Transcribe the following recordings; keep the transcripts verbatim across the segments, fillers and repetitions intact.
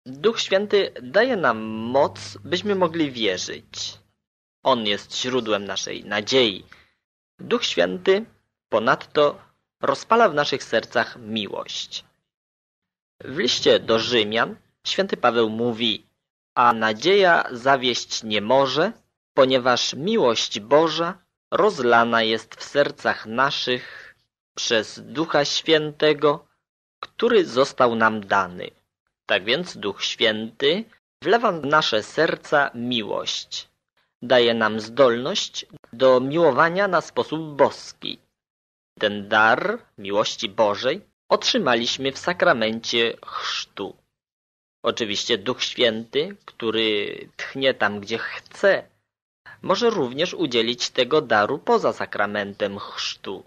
Duch Święty daje nam moc, byśmy mogli wierzyć. On jest źródłem naszej nadziei. Duch Święty ponadto rozpala w naszych sercach miłość. W liście do Rzymian święty Paweł mówi: a nadzieja zawieść nie może, ponieważ miłość Boża rozlana jest w sercach naszych przez Ducha Świętego, który został nam dany. Tak więc Duch Święty wlewa w nasze serca miłość. Daje nam zdolność do miłowania na sposób boski. Ten dar miłości Bożej otrzymaliśmy w sakramencie chrztu. Oczywiście Duch Święty, który tchnie tam, gdzie chce, może również udzielić tego daru poza sakramentem chrztu.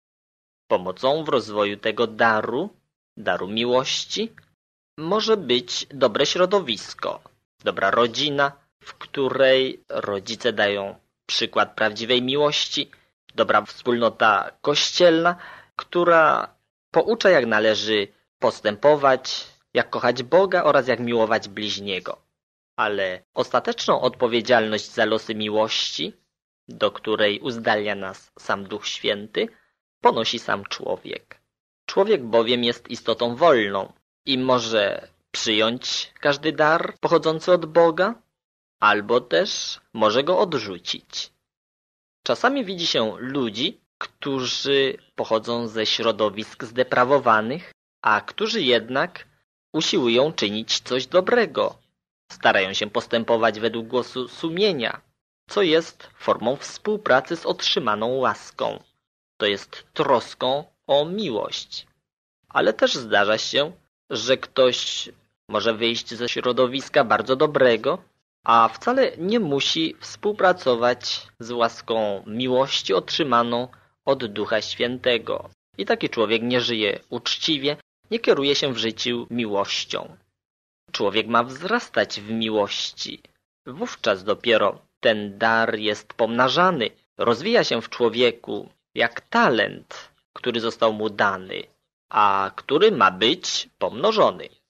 Pomocą w rozwoju tego daru, daru miłości, może być dobre środowisko, dobra rodzina, w której rodzice dają przykład prawdziwej miłości, dobra wspólnota kościelna, która poucza, jak należy postępować, jak kochać Boga oraz jak miłować bliźniego. Ale ostateczną odpowiedzialność za losy miłości, do której uzdalnia nas sam Duch Święty, ponosi sam człowiek. Człowiek bowiem jest istotą wolną i może przyjąć każdy dar pochodzący od Boga, albo też może go odrzucić. Czasami widzi się ludzi, którzy pochodzą ze środowisk zdeprawowanych, a którzy jednak usiłują czynić coś dobrego. Starają się postępować według głosu sumienia, co jest formą współpracy z otrzymaną łaską. To jest troską o miłość. Ale też zdarza się, że ktoś może wyjść ze środowiska bardzo dobrego, a wcale nie musi współpracować z łaską miłości otrzymaną od Ducha Świętego. I taki człowiek nie żyje uczciwie, nie kieruje się w życiu miłością. Człowiek ma wzrastać w miłości. Wówczas dopiero ten dar jest pomnażany, rozwija się w człowieku jak talent, który został mu dany, a który ma być pomnożony.